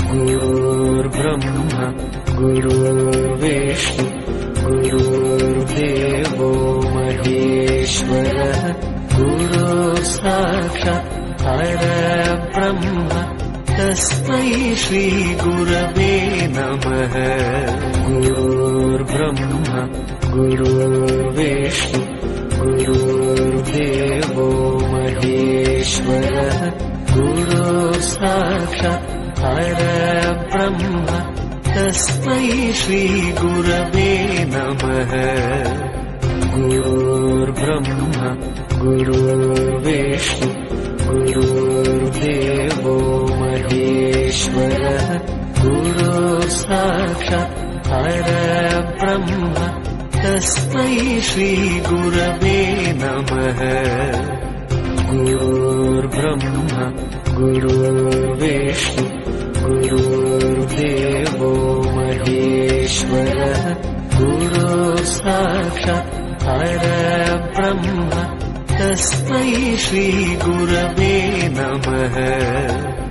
गुरुर्ब्रह्मा गुरुर्विष्णु गुरुर्देवो महेश्वरः गुरुसाक्षात् परब्रह्म तस्मै श्रीगुरवे नमः। गुरुर्ब्रह्मा गुरुर्विष्णु गुरुर्देवो महेश्वरः गुरुसाक्षात् परब्रह्म तस्मै श्रीगुरवे नमः। गुरुर्ब्रह्मा गुरुर्विष्णु गुरुर्देवो महेश्वरः गुरुसाक्षात् परब्रह्म तस्मै श्रीगुरवे नमः। गुरुर्ब्रह्मा गुरुर्विष्णु गुरुर्देवो महेश्वरः गुरुसाक्षात् परब्रह्म तस्मै श्रीगुरवे नमः।